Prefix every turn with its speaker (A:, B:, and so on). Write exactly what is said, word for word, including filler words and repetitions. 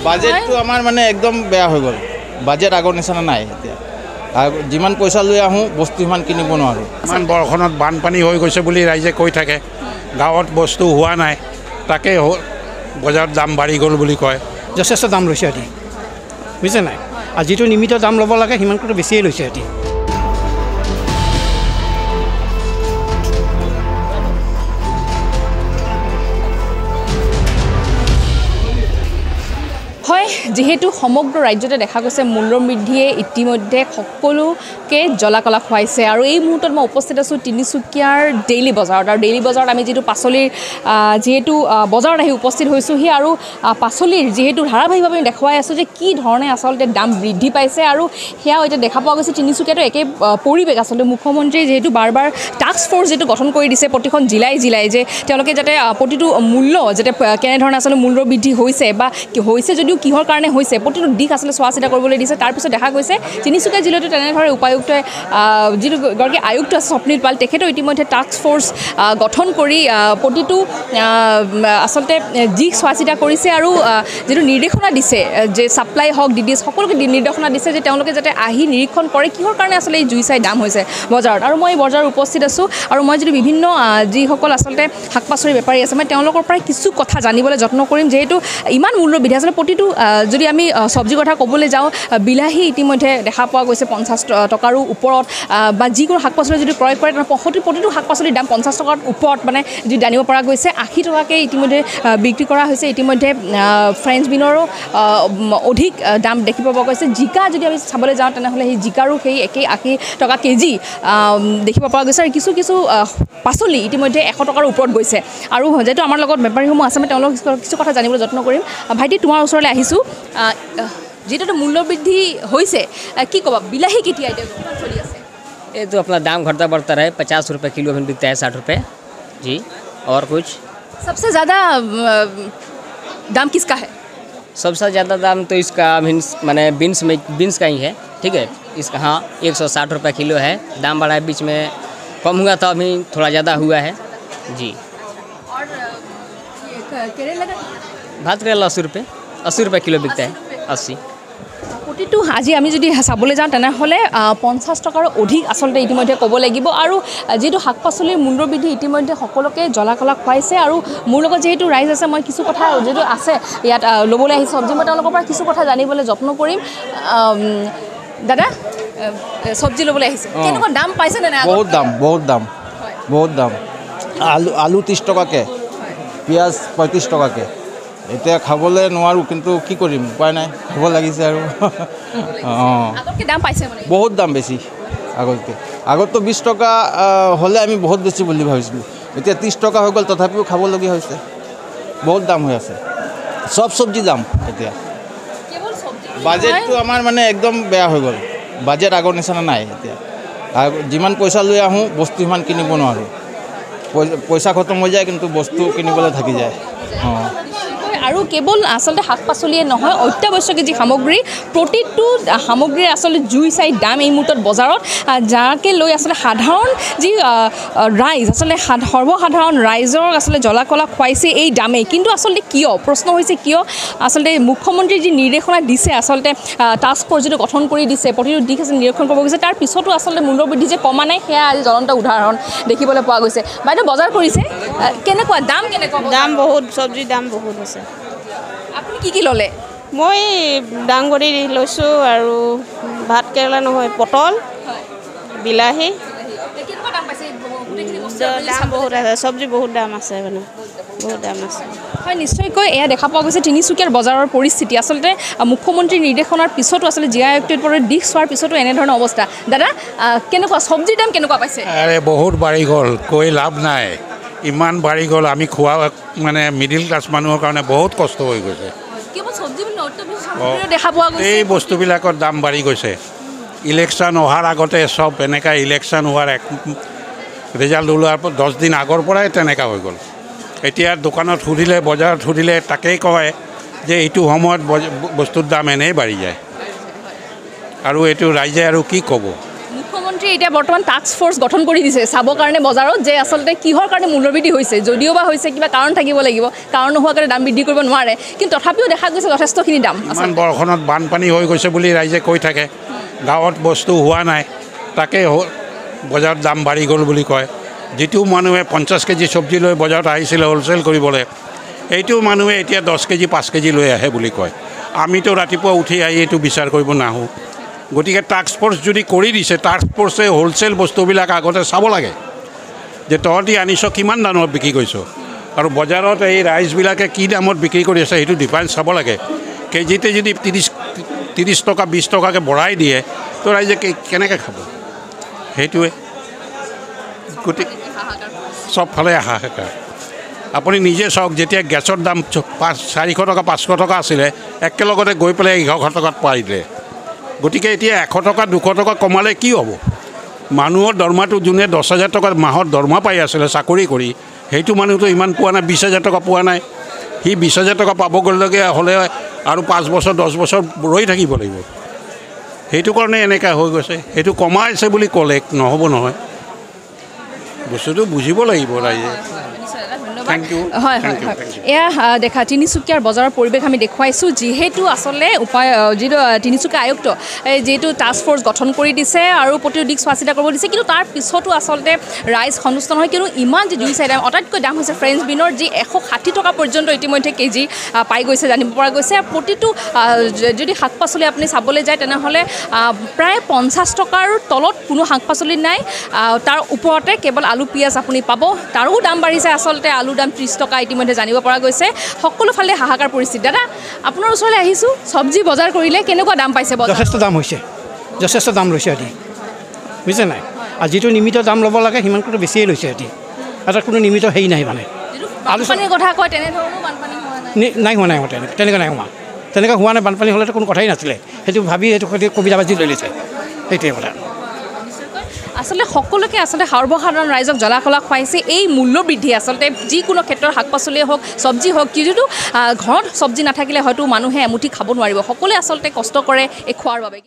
A: বাজেটটো আমাৰ মানে একদম বেয়া হৈ গ'ল বাজেট আগৰ নিচিনা নাই এতিয়া যিমান পইচা লৈ আহোঁ বস্তু সিমান কিনিব নোৱাৰোঁ
B: ইমান বৰষুণত বানপানী হৈ গৈছে বুলি ৰাইজে কৈ থাকে গাঁৱত বস্তু হোৱা নাই তাকে বজাৰত দাম বাঢ়ি গ'ল বুলি কয়
C: যথেষ্ট দাম লৈছে সিহঁতি বুজিছে নাই আৰু যিটো নিমিত দাম ল'ব লাগে সিমানটো বেছিয়ে লৈছে সিহঁতি
D: হয় যেহেতু সমগ্ৰ ৰাজ্যতে দেখা গৈছে মূল্য বৃদ্ধিয়ে ইতিমধ্যে সকলোকে জ্বলা-কলা খুৱাইছে আৰু এই মুহূৰ্তত মই উপস্থিত আছোঁ তিনিচুকীয়াৰ ডেইলি বজাৰত আৰু ডেইলি বজাৰত আমি যিটো পাচলিৰ যেহেতু বজাৰত আহি উপস্থিত হৈছোঁহি আৰু পাচলিৰ যেহেতু ধাৰাবাহিকভাৱে আমি দেখুৱাই আছোঁ যে কি ধৰণে আচলতে দাম বৃদ্ধি পাইছে আৰু সেয়াও এতিয়া দেখা পোৱা গৈছে তিনিচুকীয়াতো একে পৰিৱেশ আচলতে মুখ্যমন্ত্ৰীয়ে যিহেতু বাৰ বাৰ টাস্ক ফ'ৰ্চ যিটো গঠন কৰি দিছে প্ৰতিখন জিলাই জিলাই যে তেওঁলোকে যাতে প্ৰতিটো মূল্য যাতে কেনেধৰণে আচলতে মূল্য বৃদ্ধি হৈছে বা হৈছে যদিও কিহৰ কাৰণে হৈছে প্ৰতিটো দিশ আসলে চোৱা চিতা কৰিবলৈ দিছে তাৰপিছত দেখা গৈছে তিনিচুকীয়া জিলাতো তেনেধৰণে উপায়ুক্তই যিটো গৰাকী আয়ুক্ত আছে স্বপ্নীল পাল তেখেতেও ইতিমধ্যে টাস্ক ফ'ৰ্চ গঠন কৰি প্ৰতিটো আচলতে দিশ চোৱা চিতা কৰিছে আৰু যিটো নিৰ্দেশনা দিছে যে ছাপ্লাই হওক ডি ডি এছ সকলোকে নিৰ্দেশনা দিছে যে তেওঁলোকে যাতে আহি নিৰীক্ষণ কৰে কিহৰ কাৰণে আচলতে এই জুই চাই দাম হৈছে বজাৰত আৰু মই বজাৰত উপস্থিত আছোঁ আৰু মই যদি বিভিন্ন যিসকল আচলতে শাক পাচলিৰ বেপাৰী আছে মই তেওঁলোকৰ পৰাই কিছু কথা জানিবলৈ যত্ন কৰিম যিহেতু ইমান মূল্য বৃদ্ধি আচলতে প্ৰতিটো যদি আমি চব্জিৰ কথা ক'বলৈ যাওঁ বিলাহী ইতিমধ্যে দেখা পোৱা গৈছে পঞ্চাছ টকাৰো ওপৰত বা যিকোনো শাক পাচলি যদি ক্ৰয় কৰে পঁয়ষষ্ঠি প্ৰতিটো শাক পাচলিৰ দাম পঞ্চাছ টকাৰ ওপৰত মানে যি জানিব পৰা গৈছে আশী টকাকৈ ইতিমধ্যে বিক্ৰী কৰা হৈছে ইতিমধ্যে ফ্ৰেঞ্চ বিনৰো অধিক দাম দেখিব পোৱা গৈছে জিকা যদি আমি চাবলৈ যাওঁ তেনেহ'লে সেই জিকাৰো সেই একেই আশী টকা কেজি দেখিব পৰা গৈছে আৰু কিছু কিছু পাচলি ইতিমধ্যে এশ টকাৰ ওপৰত গৈছে আৰু যিহেতু আমাৰ লগত বেপাৰীসমূহ আছে মই তেওঁলোকক কিছু কথা জানিবলৈ যত্ন কৰিম ভাইটি তোমাৰ ওচৰলৈ আহিছোঁ যেহেতু মূল্য বৃদ্ধি হৈছে কি ক'বা বিলাহী কেতিয়া এতিয়া চলি আছে
E: ये तो अपना दाम घटता बढ़ता रहे पचास रुपये किलो में बिकता है साठ रुपये जी और कुछ
D: सबसे ज़्यादा दाम किसका है
E: सबसे ज़्यादा दाम तो इसका बीन्स माने बीन्स में बीन्स का ही है ठीक है इसका हाँ एक सौ साठ रुपये किलो है दाम बढ़ा है बीच में कम हुआ था अभी थोड़ा ज़्यादा हुआ है जी
D: और करेला का
E: भात करेला अस्सी रुपये अस्सी रुपये किलो बिकता है अस्सी
D: প্ৰতিটো আজি আমি যদি চাবলৈ যাওঁ তেনেহ'লে পঞ্চাছ টকাৰ অধিক আচলতে ইতিমধ্যে ক'ব লাগিব আৰু যিহেতু শাক পাচলিৰ মূল্য বৃদ্ধি ইতিমধ্যে সকলোকে জ্বলা কলা খুৱাইছে আৰু মোৰ লগত যিহেতু ৰাইজ আছে মই কিছু কথা যিহেতু আছে ইয়াত ল'বলৈ আহি চব্জি মই তেওঁলোকৰ পৰা কিছু কথা জানিবলৈ যত্ন কৰিম দাদা চব্জি ল'বলৈ আহিছে কেনেকুৱা দাম পাইছেনে নাই
A: বহুত দাম বহুত দাম বহুত দাম আলু আলু ত্ৰিছ টকাকৈ পিঁয়াজ পঁয়ত্ৰিছ টকাকৈ এতিয়া খাবলৈ নোৱাৰোঁ কিন্তু কি কৰিম উপায় নাই খাব লাগিছে আৰু অঁ
D: দাম পাইছে মানে
A: বহুত দাম বেছি আগতকৈ আগততো বিছ টকা হ'লে আমি বহুত বেছি বুলি ভাবিছিলোঁ এতিয়া ত্ৰিছ টকা হৈ গ'ল তথাপিও খাবলগীয়া হৈছে বহুত দাম হৈ আছে চব চব্জি দাম এতিয়া বাজেটটো আমাৰ মানে একদম বেয়া হৈ গ'ল বাজেট আগৰ নিচিনা নাই এতিয়া যিমান পইচা লৈ আহোঁ বস্তু সিমান কিনিব নোৱাৰোঁ পইচা খতম হৈ যায় কিন্তু বস্তু কিনিবলৈ থাকি যায় অঁ
D: আৰু কেৱল আচলতে শাক পাচলিয়ে নহয় অত্যাৱশ্যকীয় যি সামগ্ৰী প্ৰতিটো সামগ্ৰীৰ আচলতে জুই চাই দাম এই মুহূৰ্তত বজাৰত যাকে লৈ আচলতে সাধাৰণ যি ৰাইজ আচলতে সৰ্বসাধাৰণ ৰাইজৰ আচলতে জ্বলা কলা খুৱাইছে এই দামেই কিন্তু আচলতে কিয় প্ৰশ্ন হৈছে কিয় আচলতে মুখ্যমন্ত্ৰীৰ যি নিৰ্দেশনা দিছে আচলতে টাস্ক ফ'ৰ্চ যিটো গঠন কৰি দিছে প্ৰতিটো দিশ আছে নিৰীক্ষণ কৰিব গৈছে তাৰ পিছতো আচলতে মূল্য বৃদ্ধি যে কমা নাই সেয়া আজি জ্বলন্ত উদাহৰণ দেখিবলৈ পোৱা গৈছে বাইদেউ বজাৰ কৰিছে কেনেকুৱা দাম কেনেকুৱা
F: দাম বহুত চব্জিৰ দাম বহুত আছে
D: আপুনি কি কি ল'লে
F: মই ডাংবডি লৈছোঁ আৰু ভাত কেৰেলা নহয় পটল বিলাহী দাম বহুত আছে চব্জি বহুত দাম আছে মানে বহুত দাম আছে
D: হয় নিশ্চয়কৈ এয়া দেখা পোৱা গৈছে তিনিচুকীয়াৰ বজাৰৰ পৰিস্থিতি আচলতে মুখ্যমন্ত্ৰীৰ নিৰ্দেশনাৰ পিছতো আচলতে জি আই আয়ুক্তৰ পৰা দিশ চোৱাৰ পিছতো এনেধৰণৰ অৱস্থা দাদা কেনেকুৱা চব্জিৰ দাম কেনেকুৱা পাইছে
B: আৰে বহুত বাঢ়ি গ'ল কৈ লাভ নাই ইমান বাঢ়ি গ'ল আমি খোৱা মানে মিডিল ক্লাছ মানুহৰ কাৰণে বহুত কষ্ট হৈ গৈছে
D: দেখা পোৱা গৈছে
B: এই বস্তুবিলাকৰ দাম বাঢ়ি গৈছে ইলেকশ্যন অহাৰ আগতে চব এনেকুৱা ইলেকশ্যন হোৱাৰ এক ৰিজাল্ট ওলোৱাৰ দহ দিন আগৰ পৰাই তেনেকুৱা হৈ গ'ল এতিয়া দোকানত সুধিলে বজাৰত সুধিলে তাকেই কয় যে এইটো সময়ত বস্তুৰ দাম এনেই বাঢ়ি যায় আৰু এইটো ৰাইজে আৰু কি ক'ব
D: মুখ্যমন্ত্ৰী এতিয়া বৰ্তমান টাস্ক ফ'ৰ্চ গঠন কৰি দিছে চাবৰ কাৰণে বজাৰত যে আচলতে কিহৰ কাৰণে মূল্যবৃদ্ধি হৈছে, যদিও বা হৈছে কিবা কাৰণ থাকিব লাগিব, কাৰণ নোহোৱাৰ কাৰণে দাম বৃদ্ধি কৰিব নোৱাৰে, কিন্তু তথাপিও দেখা গৈছে যথেষ্টখিনি দাম।
B: ইমান বৰষুণত বানপানী হৈ গৈছে বুলি ৰাইজে কৈ থাকে, গাঁৱত বস্তু হোৱা নাই, তাকে বজাৰত দাম বাঢ়ি গ'ল বুলি কয়। যিটো মানুহে পঞ্চাছ কেজি চব্জি লৈ বজাৰত আহিছিলে হ'লচেল কৰিবলৈ, এইটো মানুহে এতিয়া দহ কেজি পাঁচ কেজি লৈ আহে বুলি কয়। আমিতো ৰাতিপুৱা উঠি আহি এইটো বিচাৰ কৰিব নাহোঁ। গতিকে টাস্ক ফ'ৰ্চ যদি কৰি দিছে, টাস্ক ফ'ৰ্চে হ'লচেল বস্তুবিলাক আগতে চাব লাগে যে তহঁতি আনিছ কিমান দামত বিক্ৰী কৰিছ, আৰু বজাৰত এই ৰাইজবিলাকে কি দামত বিক্ৰী কৰি আছে সেইটো ডিফাৰেঞ্চ চাব লাগে। কেজিতে যদি ত্ৰিছ ত্ৰিছ টকা বিছ টকাকৈ বঢ়াই দিয়ে তো ৰাইজে কেনেকৈ খাব? সেইটোৱে গতিকে চবফালে হাহাকাৰ। আপুনি নিজে চাওক, যেতিয়া গেছৰ দাম পাঁচ চাৰিশ টকা পাঁচশ টকা আছিলে, একেলগতে গৈ পেলাই এঘাৰশ টকাত পাই দিলে। গতিকে এতিয়া এশ টকা দুশ টকা কমালে কি হ'ব? মানুহৰ দৰমহাটো যোনে দহ হাজাৰ টকা মাহত দৰমহা পাই আছিলে চাকৰি কৰি, সেইটো মানুহটো ইমান পোৱা নাই, বিছ হাজাৰ টকা পোৱা নাই। সি বিছ হাজাৰ টকা পাব গ'লেগৈ হ'লে আৰু পাঁচ বছৰ দহ বছৰ ৰৈ থাকিব লাগিব। সেইটো কাৰণে এনেকুৱা হৈ গৈছে। সেইটো কমাইছে বুলি ক'লে নহ'ব নহয়, বস্তুটো বুজিব লাগিব ৰাইজে। Thank you.
D: হয় হয় হয় এয়া দেখা তিনিচুকীয়াৰ বজাৰৰ পৰিৱেশ আমি দেখুৱাইছোঁ। যিহেতু আচলতে উপায় যিটো তিনিচুকীয়া আয়ুক্ত যিহেতু টাস্ক ফ'ৰ্চ গঠন কৰি দিছে আৰু প্ৰতিটো দিশ চোৱা চিতা কৰিব দিছে, কিন্তু তাৰ পিছতো আচলতে ৰাইজ সন্তুষ্ট নহয়, কিয়নো ইমান যি দুই চাৰি দাম, আটাইতকৈ দাম হৈছে ফ্ৰেঞ্চ বিনৰ, যি এশ ষাঠি টকা পৰ্যন্ত ইতিমধ্যে কেজি পাই গৈছে জানিব পৰা গৈছে। প্ৰতিটো যদি শাক পাচলি আপুনি চাবলৈ যায় তেনেহ'লে প্ৰায় পঞ্চাছ টকাৰ তলত কোনো শাক পাচলি নাই, তাৰ ওপৰতে কেৱল আলু পিঁয়াজ আপুনি পাব, তাৰো দাম বাঢ়িছে। আচলতে আলু দাম ত্ৰিছ টকা ইতিমধ্যে জানিব পৰা গৈছে। সকলো ফালে হাহাকাৰ পৰিস্থিতি। দাদা আপোনাৰ ওচৰলৈ আহিছোঁ, চব্জি বজাৰ কৰিলে কেনেকুৱা দাম পাইছে?
C: যথেষ্ট দাম হৈছে, যথেষ্ট দাম লৈছে সিহঁতি, বুজিছে নাই? আৰু যিটো নিমিত দাম ল'ব লাগে সিমানটো বেছিয়ে লৈছে সিহঁতি, এটা কোনো নিমিত হেৰি নাই মানে।
D: বানপানীৰ কথা কয়, তেনেধৰণেও বানপানী হোৱা নাই?
C: নাই হোৱা নাই হোৱা তেনেকৈ তেনেকৈ নাই হোৱা তেনেকৈ হোৱা নাই। বানপানী হ'লেতো কোনো কথাই নাছিলে, সেইটো ভাবি সেইটো কবিতা বাজি লৈ লৈছে, সেইটোৱে কথা।
D: আচলতে সকলোকে আচলতে সৰ্বসাধাৰণ ৰাইজক জ্বলা কলা খুৱাইছে এই মূল্য বৃদ্ধি। আচলতে যিকোনো ক্ষেত্ৰত শাক পাচলিয়ে হওক চব্জি হওক, যিটো ঘৰত চব্জি নাথাকিলে হয়তো মানুহে এমুঠি খাব নোৱাৰিব। সকলোৱে আচলতে কষ্ট কৰে এই খোৱাৰ বাবে।